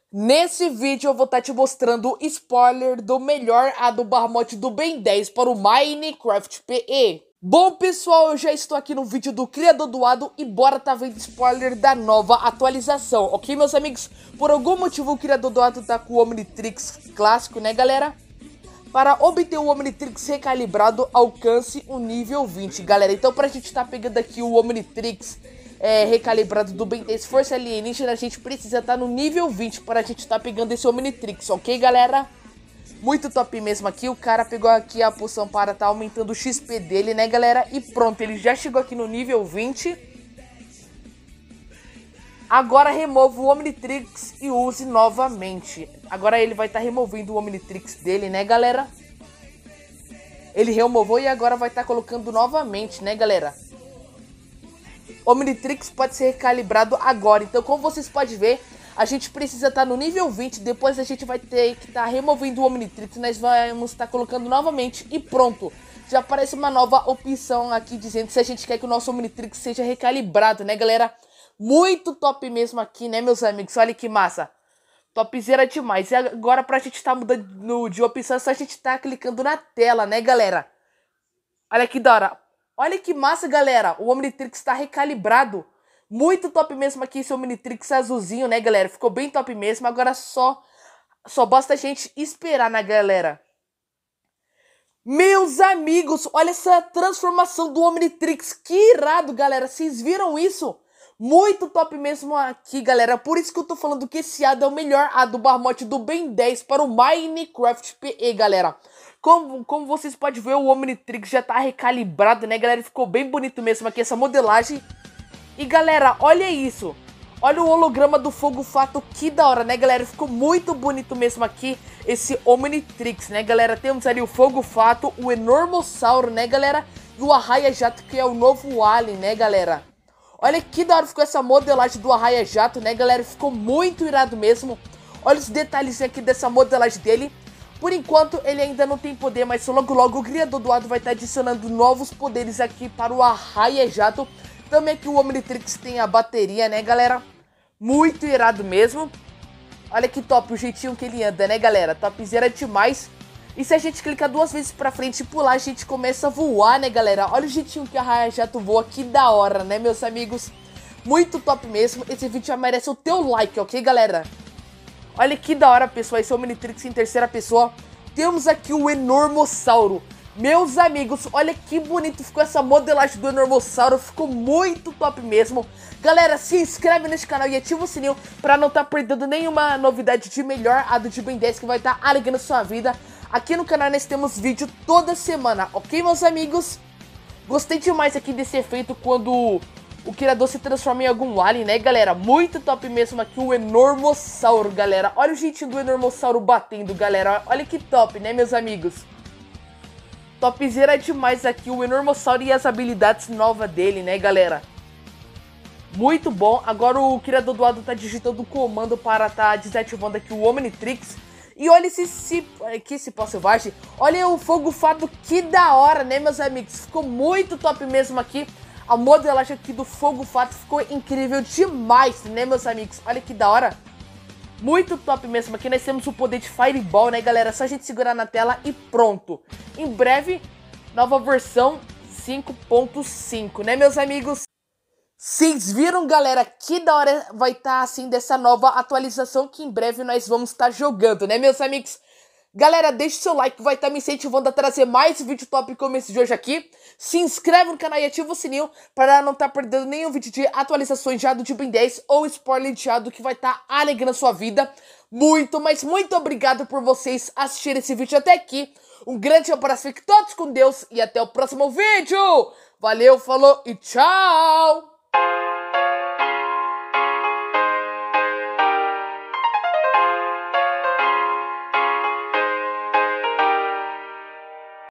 Nesse vídeo eu vou estar te mostrando spoiler do melhor do Bahamut do Ben 10 para o Minecraft PE. Bom pessoal, eu já estou aqui no vídeo do criador do Ado e bora tá vendo spoiler da nova atualização, ok meus amigos? Por algum motivo o criador do Ado tá com o Omnitrix clássico, né galera? Para obter o Omnitrix recalibrado, alcance o nível 20, galera. Então pra gente tá pegando aqui o Omnitrix recalibrado do Ben 10 Força Alienígena, a gente precisa estar no nível 20 para a gente estar pegando esse Omnitrix, ok galera? Muito top mesmo aqui, o cara pegou aqui a poção para estar aumentando o XP dele, né galera? E pronto, ele já chegou aqui no nível 20. Agora remova o Omnitrix e use novamente. Agora ele vai estar removendo o Omnitrix dele, né galera? Ele removou e agora vai estar colocando novamente, né galera? O Omnitrix pode ser recalibrado agora, então como vocês podem ver, a gente precisa estar no nível 20, depois a gente vai ter que estar removendo o Omnitrix, nós vamos estar colocando novamente e pronto. Já aparece uma nova opção aqui dizendo se a gente quer que o nosso Omnitrix seja recalibrado, né galera? Muito top mesmo aqui, né meus amigos, olha que massa. Topzera demais. E agora pra gente estar mudando de opção, é só a gente estar clicando na tela, né galera? Olha que da hora. Olha que massa, galera. O Omnitrix está recalibrado. Muito top mesmo aqui esse Omnitrix azulzinho, né, galera? Ficou bem top mesmo. Agora só basta a gente esperar, né, galera? Meus amigos, olha essa transformação do Omnitrix. Que irado, galera. Vocês viram isso? Muito top mesmo aqui, galera. Por isso que eu tô falando que esse AD é o melhor AD do Bahamut do Ben 10 para o Minecraft PE, galera. Como vocês podem ver, o Omnitrix já tá recalibrado, né, galera? Ficou bem bonito mesmo aqui essa modelagem. E, galera, olha isso. Olha o holograma do Fogo Fato, que da hora, né, galera? Ficou muito bonito mesmo aqui esse Omnitrix, né, galera? Temos ali o Fogo Fato, o Enormossauro, né, galera? E o Arraia Jato, que é o novo Alien, né, galera? Olha que da hora ficou essa modelagem do Arraia Jato, né, galera? Ficou muito irado mesmo. Olha os detalhes aqui dessa modelagem dele. Por enquanto, ele ainda não tem poder, mas logo logo o criador do Ado vai estar adicionando novos poderes aqui para o Arraia Jato. Também aqui o Omnitrix tem a bateria, né, galera? Muito irado mesmo. Olha que top o jeitinho que ele anda, né, galera? Topzera demais. E se a gente clicar duas vezes pra frente e pular, a gente começa a voar, né, galera? Olha o jeitinho que a Arraia Jato voa, que da hora, né, meus amigos? Muito top mesmo. Esse vídeo já merece o teu like, ok, galera? Olha que da hora, pessoal, esse Omnitrix em terceira pessoa. Temos aqui o Enormossauro. Meus amigos, olha que bonito ficou essa modelagem do Enormossauro. Ficou muito top mesmo. Galera, se inscreve nesse canal e ativa o sininho para não estar perdendo nenhuma novidade de melhor AD de Ben 10 que vai estar alegrando sua vida. Aqui no canal nós temos vídeo toda semana, ok, meus amigos? Gostei demais aqui desse efeito quando o criador se transforma em algum alien, né, galera? Muito top mesmo aqui o Enormossauro, galera. Olha o jeitinho do Enormossauro batendo, galera. Olha que top, né, meus amigos? Topzera demais aqui o Enormossauro e as habilidades novas dele, né, galera? Muito bom. Agora o criador do Ado tá digitando o comando para tá desativando aqui o Omnitrix. E olha esse pó selvagem. Olha o Fogo Fato, que da hora, né, meus amigos? Ficou muito top mesmo aqui. A modelagem aqui do Fogo Fato ficou incrível demais, né, meus amigos? Olha que da hora. Muito top mesmo. Aqui nós temos o poder de Fireball, né, galera? Só a gente segurar na tela e pronto. Em breve, nova versão 5.5, né, meus amigos? Vocês viram, galera? Que da hora vai estar, assim, dessa nova atualização que em breve nós vamos estar jogando, né, meus amigos? Galera, deixe seu like que vai estar me incentivando a trazer mais vídeo top como esse de hoje aqui. Se inscreve no canal e ativa o sininho para não estar perdendo nenhum vídeo de atualizações já do Ben 10 ou spoiler de Ado que vai estar alegrando a sua vida. Muito, mas muito obrigado por vocês assistirem esse vídeo até aqui. Um grande abraço, fiquem todos com Deus e até o próximo vídeo. Valeu, falou e tchau!